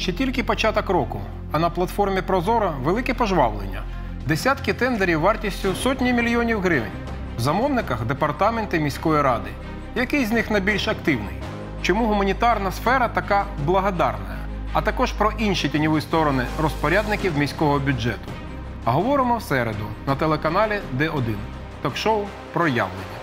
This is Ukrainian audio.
Ще тільки початок року, а на платформі Прозоро велике пожвавлення. Десятки тендерів вартістю сотні мільйонів гривень. В замовниках департаменти міської ради. Який з них найбільш активний? Чому гуманітарна сфера така благодарна? А також про інші тіньові сторони розпорядників міського бюджету. А говоримо в середу на телеканалі Д1. Ток-шоу «Проявлення».